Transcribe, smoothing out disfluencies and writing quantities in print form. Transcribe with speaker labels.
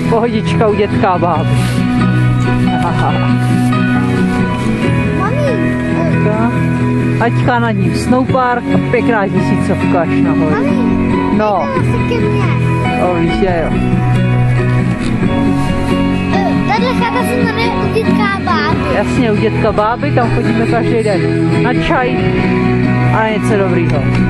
Speaker 1: Pohodička u dětka a báby. Aťka nad ním snowpark a pěkná tisícovka až nahoru. No. O, víš, jo.
Speaker 2: Tahle chata se jmenuje u dětka a báby.
Speaker 1: Jasně, u dětka báby, tam chodíme každý den na čaj a něco dobrýho.